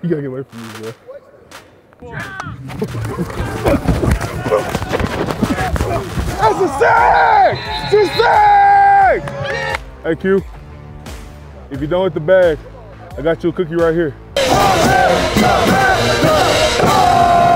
You gotta get away from me, bro. That's a sack! It's a sack! Hey, Q. If you're done with the bag, I got you a cookie right here.